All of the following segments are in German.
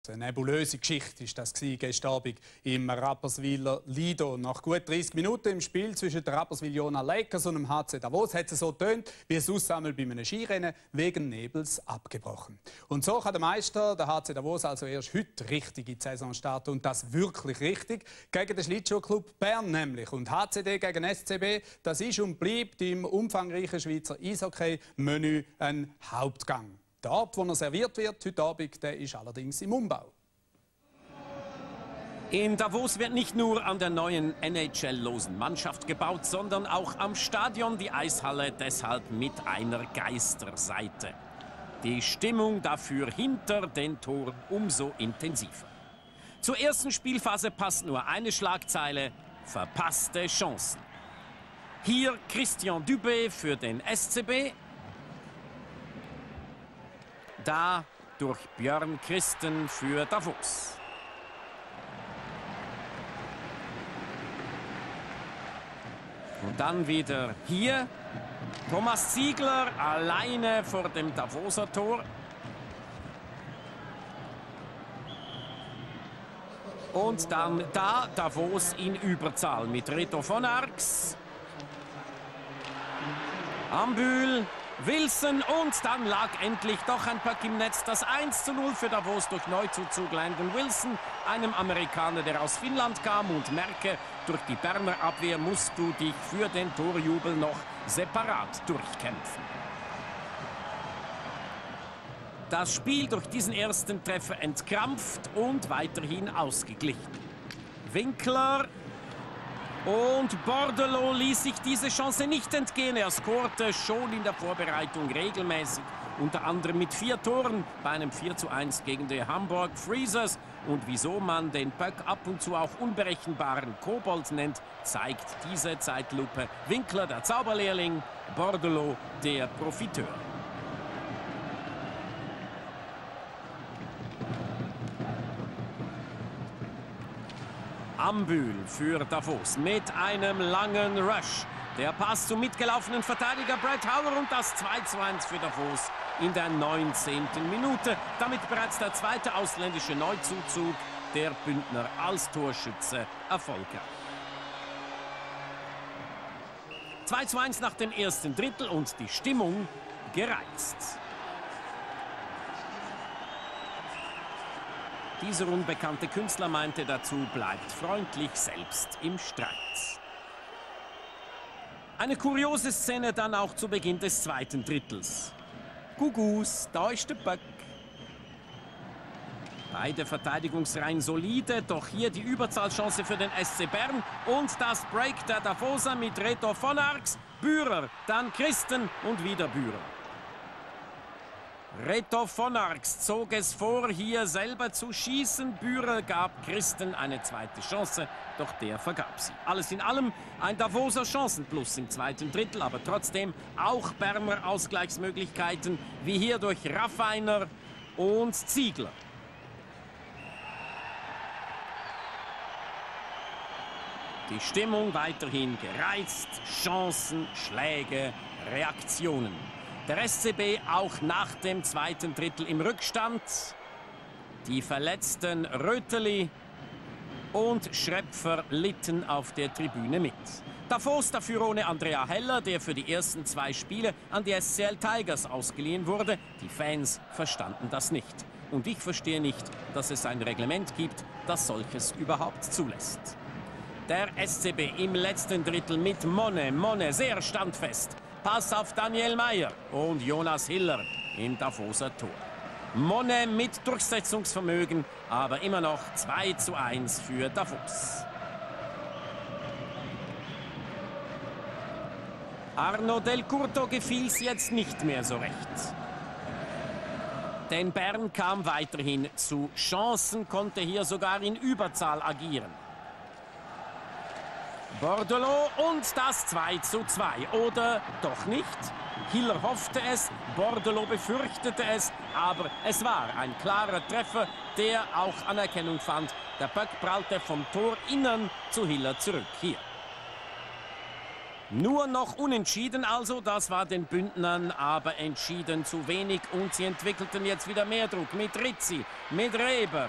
Eine nebulöse Geschichte war das gestern Abend im Rapperswiler Lido. Nach gut 30 Minuten im Spiel zwischen der Rapperswil-Jona Lakers und dem HC Davos hat es so getönt, wie es Aussammel bei einem Skirennen wegen Nebels abgebrochen. Und so kann der Meister, der HC Davos, also erst heute richtig in die Saison starten. Und das wirklich richtig. Gegen den Schlittschuhclub Bern nämlich. Und HCD gegen SCB, das ist und bleibt im umfangreichen Schweizer Eishockey-Menü ein Hauptgang. Der Ort, wo er serviert wird heute Abend, der ist allerdings im Umbau. In Davos wird nicht nur an der neuen NHL-losen Mannschaft gebaut, sondern auch am Stadion, die Eishalle, deshalb mit einer Geisterseite. Die Stimmung dafür hinter den Toren umso intensiver. Zur ersten Spielphase passt nur eine Schlagzeile: verpasste Chancen. Hier Christian Dubé für den SCB. Da durch Björn Christen für Davos. Und dann wieder hier Thomas Ziegler alleine vor dem Davoser Tor. Und dann da Davos in Überzahl mit Reto von Arx, Ambühl, Wilson, und dann lag endlich doch ein Puck im Netz. Das 1:0 für Davos durch Neuzuzug Landon Wilson, einem Amerikaner, der aus Finnland kam. Und merke, durch die Berner Abwehr musst du dich für den Torjubel noch separat durchkämpfen. Das Spiel durch diesen ersten Treffer entkrampft und weiterhin ausgeglichen. Winkler. Und Bordelot ließ sich diese Chance nicht entgehen. Er scorte schon in der Vorbereitung regelmäßig, unter anderem mit 4 Toren bei einem 4:1 gegen die Hamburg Freezers. Und wieso man den Puck ab und zu auch unberechenbaren Kobold nennt, zeigt diese Zeitlupe. Winkler, der Zauberlehrling, Bordelot, der Profiteur. Ambühl für Davos mit einem langen Rush. Der Pass zum mitgelaufenen Verteidiger Brad Howler und das 2:1 für Davos in der 19. Minute. Damit bereits der zweite ausländische Neuzuzug der Bündner als Torschütze erfolgreich. 2:1 nach dem ersten Drittel und die Stimmung gereizt. Dieser unbekannte Künstler meinte dazu, bleibt freundlich selbst im Streit. Eine kuriose Szene dann auch zu Beginn des zweiten Drittels. Gugus, da ist der Puck. Beide Verteidigungsreihen solide, doch hier die Überzahlchance für den SC Bern und das Break der Davoser mit Reto von Arx, Bührer, dann Christen und wieder Bührer. Reto von Arx zog es vor, hier selber zu schießen. Bührer gab Christen eine zweite Chance, doch der vergab sie. Alles in allem ein Davoser Chancenplus im zweiten Drittel, aber trotzdem auch Berner Ausgleichsmöglichkeiten, wie hier durch Raffiner und Ziegler. Die Stimmung weiterhin gereizt, Chancen, Schläge, Reaktionen. Der SCB auch nach dem zweiten Drittel im Rückstand. Die verletzten Röteli und Schrepfer litten auf der Tribüne mit. Davos dafür ohne Andrea Heller, der für die ersten 2 Spiele an die SCL Tigers ausgeliehen wurde. Die Fans verstanden das nicht. Und ich verstehe nicht, dass es ein Reglement gibt, das solches überhaupt zulässt. Der SCB im letzten Drittel mit Monne sehr standfest. Pass auf Daniel Meyer und Jonas Hiller im Davoser Tor. Monne mit Durchsetzungsvermögen, aber immer noch 2:1 für Davos. Arno Del Curto gefiel es jetzt nicht mehr so recht. Denn Bern kam weiterhin zu Chancen, konnte hier sogar in Überzahl agieren. Bordelot und das 2:2. Oder doch nicht? Hiller hoffte es, Bordelot befürchtete es, aber es war ein klarer Treffer, der auch Anerkennung fand. Der Puck prallte vom Tor innen zu Hiller zurück. Hier. Nur noch unentschieden, also das war den Bündnern aber entschieden zu wenig und sie entwickelten jetzt wieder mehr Druck mit Rizzi, mit Reber.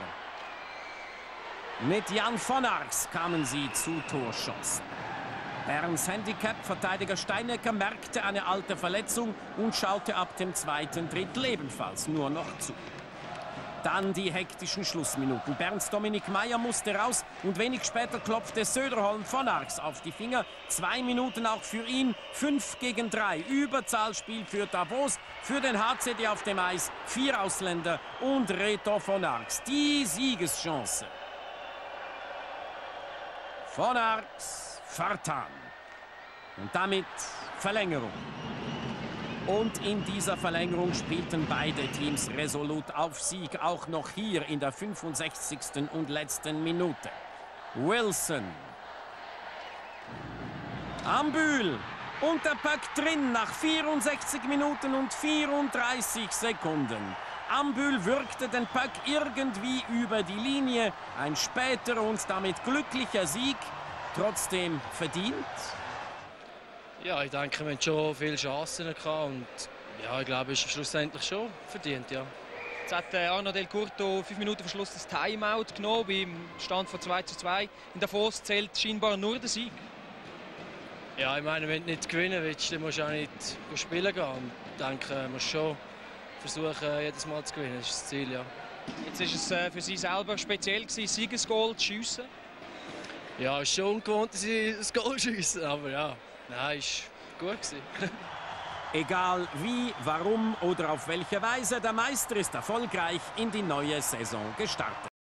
Mit Jan von Arx kamen sie zu Torchancen. Berns Handicap, Verteidiger Steinecker, merkte eine alte Verletzung und schaute ab dem zweiten Drittel ebenfalls nur noch zu. Dann die hektischen Schlussminuten. Berns Dominik Meyer musste raus und wenig später klopfte Söderholm von Arx auf die Finger. 2 Minuten auch für ihn, 5 gegen 3. Überzahlspiel für Davos, für den HCD auf dem Eis. 4 Ausländer und Reto von Arx. Die Siegeschance. Von Arx vertan. Und damit Verlängerung. Und in dieser Verlängerung spielten beide Teams resolut auf Sieg, auch noch hier in der 65. und letzten Minute. Wilson. Ambühl. Und der Puck drin nach 64 Minuten und 34 Sekunden. Ambühl würgte den Puck irgendwie über die Linie. Ein später und damit glücklicher Sieg. Trotzdem verdient. Ja, ich denke, wir hatten schon viele Chancen gehabt und ja, ich glaube, es ist schlussendlich schon verdient, ja. Jetzt hat Arno Del Curto 5 Minuten vor Schluss das Timeout genommen, beim Stand von 2:2. In Davos zählt scheinbar nur der Sieg. Ja, ich meine, wenn du nicht gewinnen willst, dann musst du auch nicht spielen gehen. Und ich denke, man muss schon versuchen, jedes Mal zu gewinnen, das ist das Ziel, ja. Jetzt ist es für Sie selber speziell gewesen, Siegesgoal zu schiessen? Ja, es ist schon ungewohnt, dass sie das Goal schiessen, aber ja. Nein, ist gut gewesen. Egal wie, warum oder auf welche Weise, der Meister ist erfolgreich in die neue Saison gestartet.